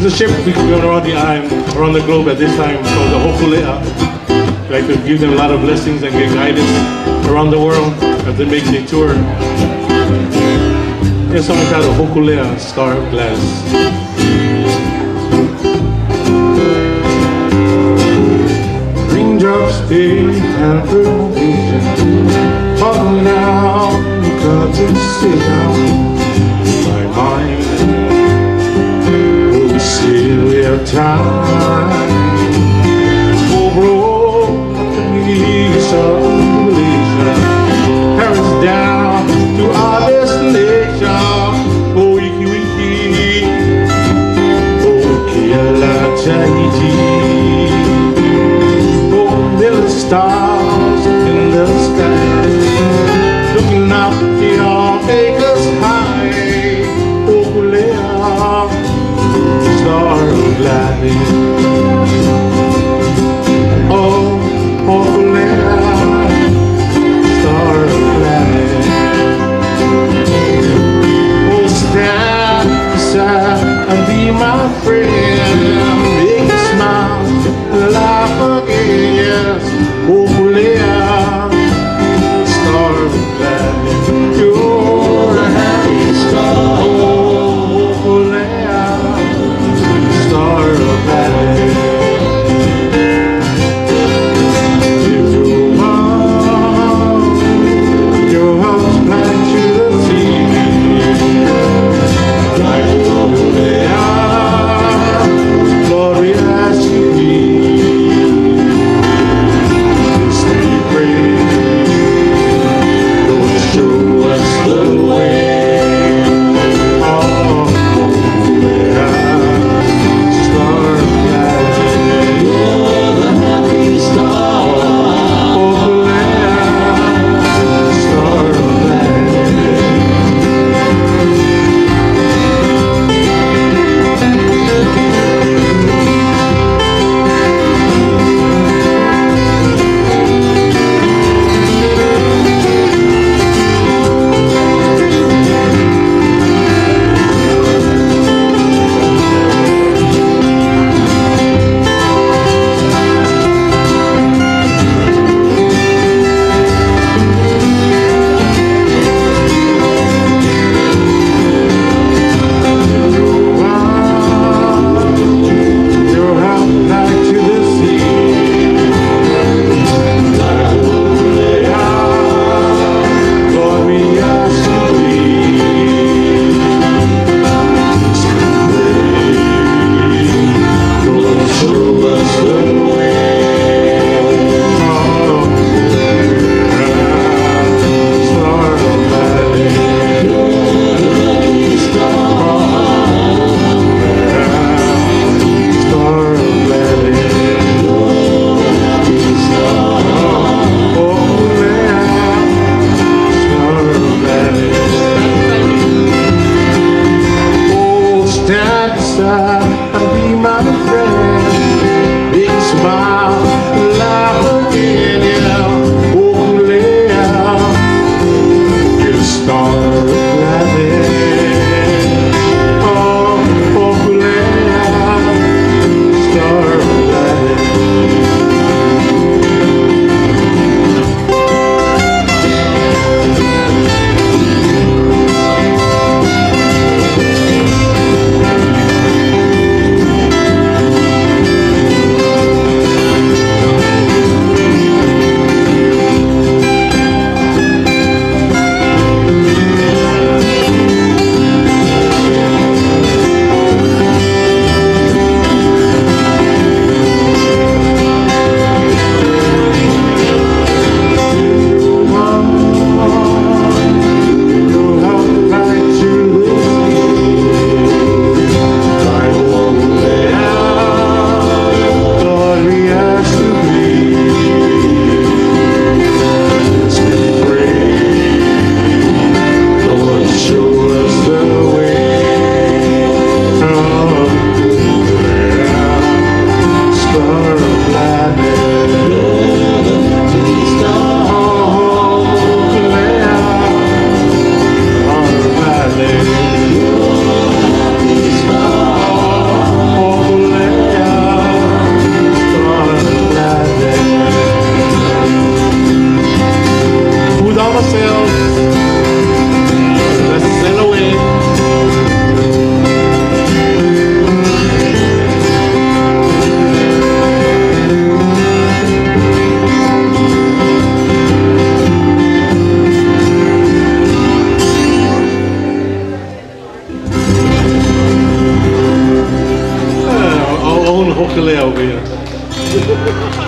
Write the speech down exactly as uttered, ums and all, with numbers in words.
a ship we go around the island, around the globe at this time called the Hokulea. We like to give them a lot of blessings and get guidance around the world as they make their tour. Here's a song titled Hokulea, Star of Glass. Raindrops stay and permission, falling down, curtains sit down. My mind, oh, we still have time. Oh, bro, to me, celebration, Paris down to our destination. Oh, wiki wiki, oh, Kila Tahiti. Stars in the sky, looking up beyond acres high. Hokulea, star of gladness. Oh, Hokulea, star of gladness. Oh, stand beside and be my friend, make me smile and laugh again. Yes. Hokulea, star of gladness, you're a happy star. Hokulea, star of gladness. Hokulea over here.